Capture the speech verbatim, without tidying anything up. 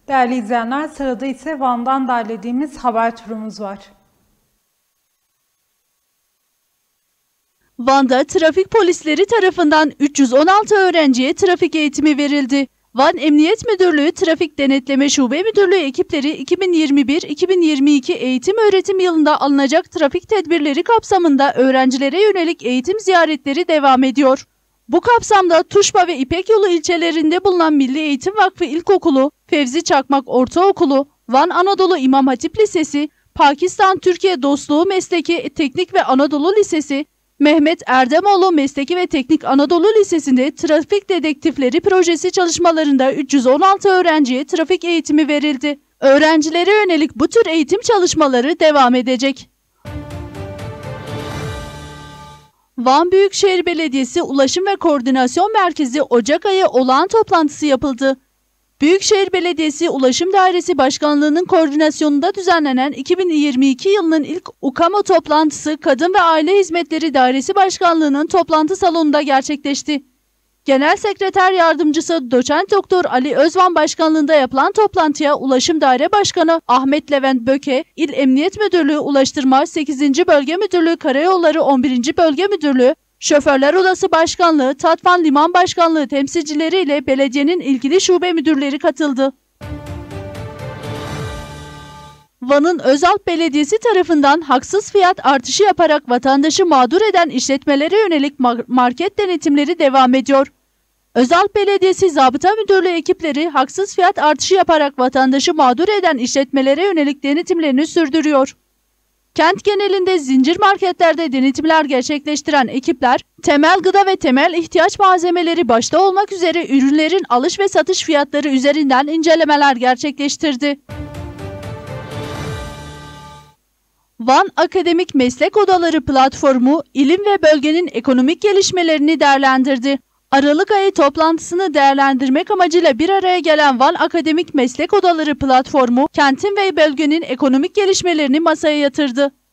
Değerli izleyenler, sırada ise Van'dan derlediğimiz haber turumuz var. Van'da trafik polisleri tarafından üç yüz on altı öğrenciye trafik eğitimi verildi. Van Emniyet Müdürlüğü Trafik Denetleme Şube Müdürlüğü ekipleri iki bin yirmi bir iki bin yirmi iki eğitim öğretim yılında alınacak trafik tedbirleri kapsamında öğrencilere yönelik eğitim ziyaretleri devam ediyor. Bu kapsamda Tuşba ve İpek Yolu ilçelerinde bulunan Milli Eğitim Vakfı İlkokulu, Fevzi Çakmak Ortaokulu, Van Anadolu İmam Hatip Lisesi, Pakistan-Türkiye Dostluğu Mesleki Teknik ve Anadolu Lisesi, Mehmet Erdemoğlu Mesleki ve Teknik Anadolu Lisesi'nde trafik dedektifleri projesi çalışmalarında üç yüz on altı öğrenciye trafik eğitimi verildi. Öğrencilere yönelik bu tür eğitim çalışmaları devam edecek. Van Büyükşehir Belediyesi Ulaşım ve Koordinasyon Merkezi Ocak ayı olağan toplantısı yapıldı. Büyükşehir Belediyesi Ulaşım Dairesi Başkanlığı'nın koordinasyonunda düzenlenen iki bin yirmi iki yılının ilk UKAMO toplantısı Kadın ve Aile Hizmetleri Dairesi Başkanlığı'nın toplantı salonunda gerçekleşti. Genel Sekreter Yardımcısı Doçent Doktor Ali Özvan Başkanlığında yapılan toplantıya Ulaşım Daire Başkanı Ahmet Levent Böke, İl Emniyet Müdürlüğü Ulaştırma sekizinci Bölge Müdürlüğü Karayolları on birinci Bölge Müdürlüğü, Şoförler Odası Başkanlığı, Tatvan Liman Başkanlığı temsilcileriyle belediyenin ilgili şube müdürleri katıldı. Van'ın Özalp Belediyesi tarafından haksız fiyat artışı yaparak vatandaşı mağdur eden işletmelere yönelik market denetimleri devam ediyor. Özalp Belediyesi Zabıta Müdürlüğü ekipleri haksız fiyat artışı yaparak vatandaşı mağdur eden işletmelere yönelik denetimlerini sürdürüyor. Kent genelinde zincir marketlerde denetimler gerçekleştiren ekipler, temel gıda ve temel ihtiyaç malzemeleri başta olmak üzere ürünlerin alış ve satış fiyatları üzerinden incelemeler gerçekleştirdi. Van Akademik Meslek Odaları platformu, ilim ve bölgenin ekonomik gelişmelerini değerlendirdi. Aralık ayı toplantısını değerlendirmek amacıyla bir araya gelen Van Akademik Meslek Odaları platformu, kentin ve bölgenin ekonomik gelişmelerini masaya yatırdı.